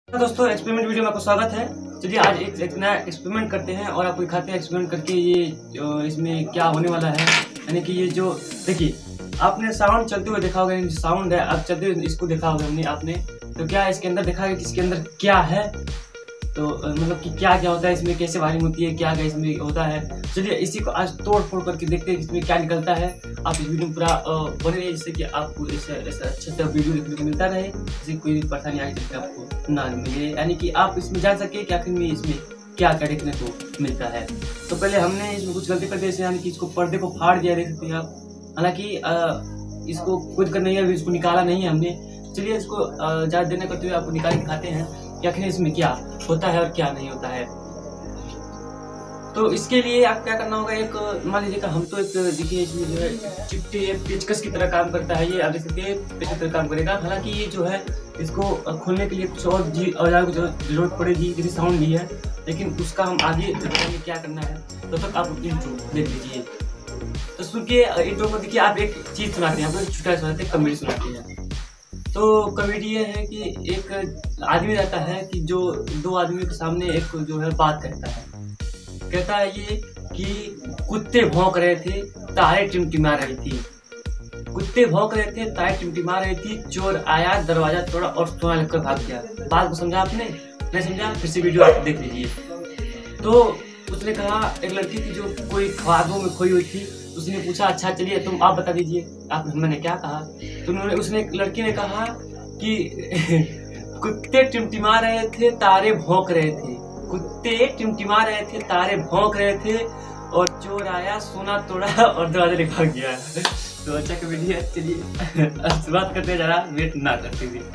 दोस्तों experiment video में आपका स्वागत है। चलिए आज एक नया एक्सपेरिमेंट करते हैं और आपको दिखाते हैं एक्सपेरिमेंट करके ये इसमें क्या होने वाला है। यानी कि ये जो देखिए आपने साउंड चलते हुए देखा होगा, साउंड है अब चलते हुए इसको देखा होगा हमने आपने, तो क्या इसके अंदर देखा है कि इसके अंदर क्या है, तो मतलब कि क्या क्या होता है इसमें, कैसे वायरिंग होती है, क्या क्या इसमें होता है। चलिए इसी को आज तोड़ फोड़ करके देखते हैं इसमें क्या निकलता है। आप इस वीडियो में पूरा बने रहिए जिससे कि आपको ऐसे अच्छे से वीडियो देखने को मिलता रहे, जिससे कोई परेशानी आगे चलकर आपको ना मिले, यानी कि आप इसमें जान सके कि आखिर में इसमें क्या क्या देखने को मिलता है। तो पहले हमने इसमें कुछ गलती कर दी, यानी कि इसको पर्दे को फाड़ दिया, देख सकते हैं आप। हालांकि इसको कुछ कर नहीं है, इसको निकाला नहीं है हमने। चलिए इसको ज़्यादा देने करते हुए आपको निकाल दिखाते हैं कि आखिर इसमें क्या होता है और क्या नहीं होता है। तो इसके लिए आप क्या करना होगा, एक मान लीजिएगा हम तो एक देखिए इसमें जो है चिपटे पेचकस की तरह काम करता है ये, आप देख सकते हैं पेचकस की तरह काम करेगा। हालांकि ये जो है इसको खोलने के लिए कुछ और औजार की जरूरत पड़ेगी, जैसे साउंड भी है, लेकिन उसका हम आगे बताएंगे क्या करना है। तो तक आप इंट्रो देख लीजिए। तो सुन के इंट्रो को देखिए, आप एक चीज़ सुनाते हैं, आपको छुट्टा सुनाते हैं, कॉमेडी सुनाते हैं। तो कॉमेडी ये है कि एक आदमी रहता है कि जो दो आदमियों के सामने एक जो है बात कहता है ये कि कुत्ते भौंक रहे थे, तारे टिमटिमा रही थी। कुत्ते भौंक रहे थे, तारे टिमटिमा रही थी, चोर आया, दरवाजा तोड़ा और सोना लेकर भाग गया। बात को समझा आपने? नहीं समझा? फिर से वीडियो आप देख लीजिए। तो उसने कहा, एक लड़की थी जो कोई ख्वाबों में खोई हुई थी, उसने पूछा अच्छा चलिए तुम आप बता दीजिए आप, मैंने क्या कहा। तो उसने लड़की ने कहा कि कुत्ते टिमटिमा रहे थे, तारे भौंक रहे थे, कुत्ते टिमटिमा रहे थे, तारे भौंक रहे थे और चोर आया, सोना तोड़ा और दरवाजा लेकर गया। तो अच्छा कमेडी है। चलिए शुरुआत करते हैं, जरा वेट ना करते हुए।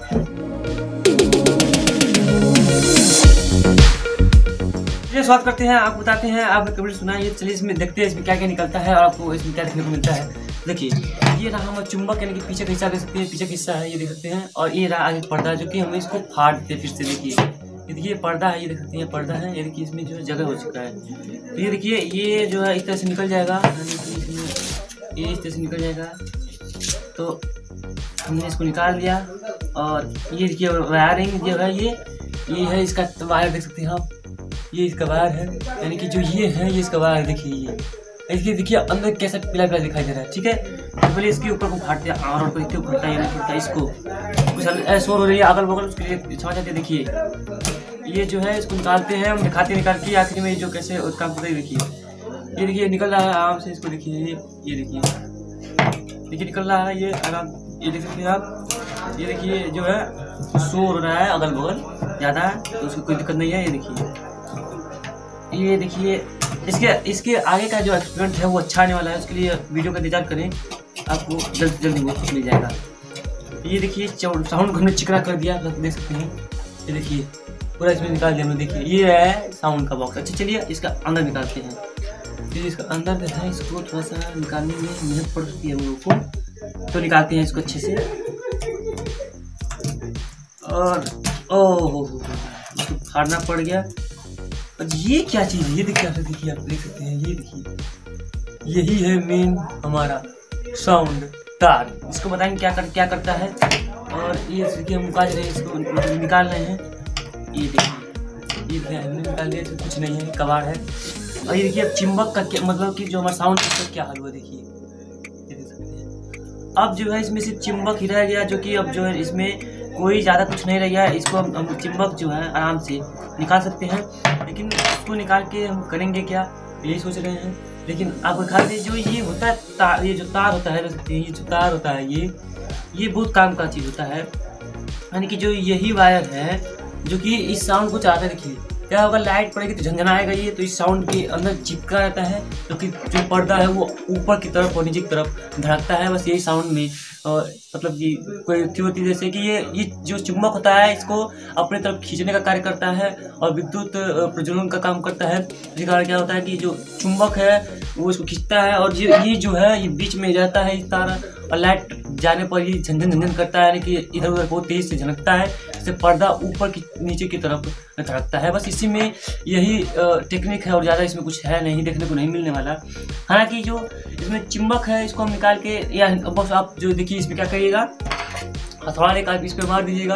शुरुआत करते हैं, आप बताते हैं, आप कमेडी सुनाइए। चलिए इसमें देखते हैं इसमें क्या क्या निकलता है और आपको इसमें क्या देखने को मिलता है। देखिए ये रहा हमारा चुंबक, यानी कि पीछे का हिस्सा देख सकते हैं, पीछे का हिस्सा है ये देख सकते हैं, और ये रहा आगे पर्दा जो कि हमें इसको फाड़ देते हैं। फिर से देखिए पर्दा है, ये देख सकते हैं पर्दा है, ये देखिए इसमें जो जगह हो चुका है। तो ये देखिए ये जो है इस तरह से निकल जाएगा, ये इस तरह से निकल जाएगा। तो हमने इसको निकाल दिया और ये देखिए वायरिंग जो है ये है इसका वायर, देख सकते हैं आप, ये इसका वायर है, यानी कि जो ये है ये इसका वायर। देखिए ये इसके देखिए अंदर कैसा पीला पीला दिखाई दे रहा है, ठीक है। तो पहले इसके ऊपर को फाड़ते हैं और इसके ऊपर फटता है, इसको कुछ शोर हो रही है अगल बगल, उसके लिए समझ आते हैं। देखिए ये जो है इसको निकालते हैं, हम दिखाते हैं निकाल के आखिर में जो कैसे काम करते हैं। देखिए ये देखिए निकल रहा है आराम से, इसको देखिए ये देखिए निकल रहा है ये आराम, ये देख सकते हैं आप। ये देखिए जो है शोर हो रहा है अगल बगल ज़्यादा है, तो उसको कोई दिक्कत नहीं है। ये देखिए इसके आगे का जो एक्सपेरिमेंट है वो अच्छा आने वाला है, उसके लिए वीडियो का इंतजार करें, आपको जल्द से जल्दी वो मिल जाएगा। ये देखिए साउंड को हमने चिकना कर दिया, आप देख सकते हैं। ये देखिए पूरा इसमें निकाल दिया हमने, देखिए ये है साउंड का बॉक्स। अच्छा चलिए इसका अंदर निकालते हैं। फिर इसका अंदर जो है इसको थोड़ा सा निकालने में मेहनत पड़ सकती है हम लोग को, तो निकालते हैं इसको अच्छे से। और ओह फाड़ना पड़ गया। ये क्या चीज़ है, ये देखिए आप देख सकते हैं, ये देखिए यही है मेन हमारा साउंड तार। इसको बताएंगे क्या करता है। और ये देखिए हम निकाल रहे हैं, इसको निकाल रहे हैं। ये देखिए ये हमने निकाल लिया, तो कुछ नहीं है, कबाड़ है। और ये देखिए अब चिम्बक का क्या मतलब कि जो हमारा साउंड का क्या हाल हुआ, देखिए ये देख सकते हैं। अब जो है इसमें सिर्फ चिम्बक ही रह गया, जो कि अब जो है इसमें कोई ज़्यादा कुछ नहीं रह गया। इसको हम चिम्बक जो है आराम से निकाल सकते हैं, लेकिन इसको निकाल के हम करेंगे क्या यही सोच रहे हैं। लेकिन आप दिखा दीजिए जो ये होता है तार, ये जो तार होता है, देख सकते हैं ये जो तार होता है ये बहुत काम का चीज़ होता है। यानी कि जो यही वायर है जो कि इस साउंड को चलाता है। देखिए क्या होगा, लाइट पड़ेगी तो झंझनाएगा ये, तो इस साउंड के अंदर चिपका रहता है, जो कि जो पर्दा है वो ऊपर की तरफ और नीचे की तरफ धड़कता है, बस यही साउंड में। और मतलब कि कोई होती है जैसे कि ये जो चुंबक होता है इसको अपने तरफ खींचने का कार्य करता है और विद्युत प्रज्वलन का काम करता है। इसी कारण क्या होता है कि जो चुंबक है वो इसको खींचता है, और ये जो है ये बीच में रहता है इस तार, और लाइट जाने पर ये झंझन करता है, यानी कि इधर उधर बहुत तेज से झनकता है, इससे पर्दा ऊपर की नीचे की तरफ धड़कता है। बस इसी में यही टेक्निक है और ज़्यादा इसमें कुछ है नहीं, देखने को नहीं मिलने वाला। हालांकि जो इसमें चुंबक है इसको हम निकाल के, या बस आप जो देखिए इसमें क्या करिएगा, हथौड़ा लेकर इस पर मार दीजिएगा,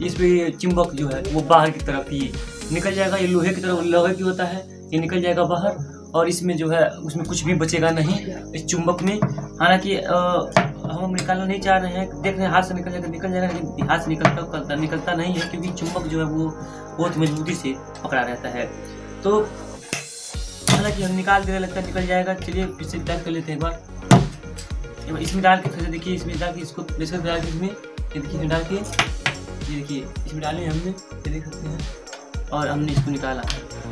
इस पे ये चुंबक जो है वो बाहर की तरफ ही निकल जाएगा। ये लोहे की तरफ लोहे की होता है, ये निकल जाएगा बाहर और इसमें जो है उसमें कुछ भी बचेगा नहीं इस चुंबक में। हालांकि हम निकालना नहीं चाह रहे हैं, देख रहे हैं हाथ से निकल जाएगा, लेकिन हाथ से निकलता नहीं है क्योंकि चुंबक जो है वो बहुत मजबूती से पकड़ा रहता है। तो हालांकि हम निकाल देने लगता है निकल जाएगा। चलिए फिर से टाइप कर लेते हैं एक बार। इसमें डाल के फिर से देखिए, इसमें डाल के इसको प्रेशर डाल के इसमें ये देखिए इसमें डाल के ये देखिए इसमें डाले हमने, ये देख सकते हैं, और हमने इसको निकाला।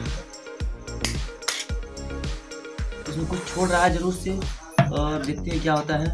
इसमें कुछ छोड़ रहा है जरूर से, और देखते हैं क्या होता है।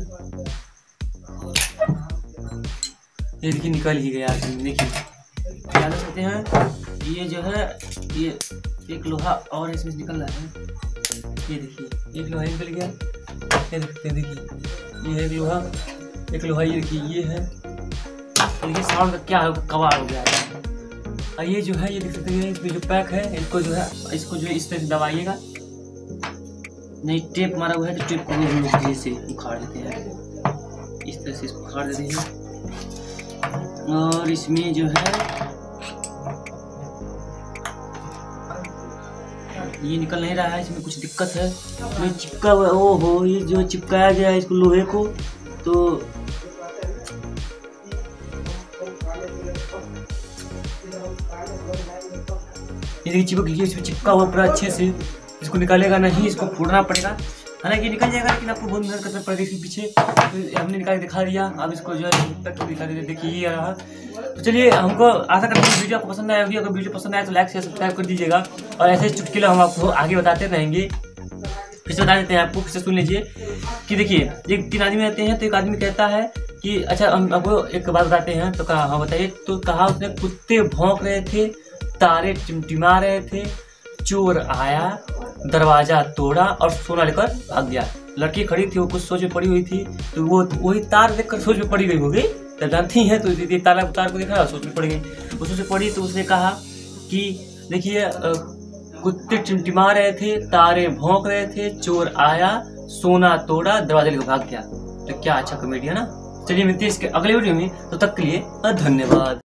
ये देखिए निकल ही गया। देखिए क्या कर सकते हैं, ये जो है ये एक लोहा और इसमें निकल रहा है। ये देखिए एक लोहा निकल गया, ये देखते हैं, देखिए ये एक लोहा ये देखिए ये है। देखिए साउंड का क्या कबाड़ हो गया है। और ये जो है ये देख सकते हैं, इसमें जो पैक है इसको जो है इस तरह से दबाइएगा। नहीं टेप मारा हुआ है तो टेप को हम इस तरह से उखाड़ देते हैं, इस तरह से इसको उखाड़ देते हैं। और इसमें जो है ये निकल नहीं रहा है, इसमें कुछ दिक्कत है। ये चिपका हुआ, ओहो ये जो चिपकाया गया है इसको लोहे को, तो ये देखिए चिपक गया, इसमें चिपका हुआ पूरा अच्छे से। इसको निकालेगा नहीं, इसको फोड़ना पड़ेगा। हालांकि निकल जाएगा लेकिन आपको बहुत मेहनत करना पड़ेगा इसके पीछे। तो हमने निकाल दिखा दिया, अब इसको जो है तक दिखा देते। देखिए ये रहा। तो चलिए हमको आशा करते हैं वीडियो आपको पसंद आया होगी। अगर वीडियो पसंद आया तो लाइक शेयर सब्सक्राइब कर दीजिएगा, और ऐसे चुटकुले हम आपको आगे बताते रहेंगे। फिर से बता देते हैं आपको, फिर से सुन लीजिए कि देखिए एक 3 आदमी रहते हैं। तो एक आदमी कहता है कि अच्छा हम आपको एक बात बताते हैं। तो कहा हाँ बताइए। तो कहा उसने कुत्ते भौंक रहे थे, तारे टिमटिमा रहे थे, चोर आया दरवाजा तोड़ा और सोना लेकर भाग गया। लड़की खड़ी थी, वो कुछ सोच में पड़ी हुई थी, तो वो वही तार देखकर सोच में पड़ी गई होगी, तब जानती है। तो तार को देखा, सोच में पड़ गई। वो सोच में पड़ी तो उसने कहा कि देखिए कुत्ते टिमटिमा रहे थे, तारे भौंक रहे थे, चोर आया सोना तोड़ा दरवाजा लेकर भाग गया। तो क्या अच्छा कॉमेडी है ना। चलिए मिलते हैं इसके अगले वीडियो में, तो तब के लिए धन्यवाद।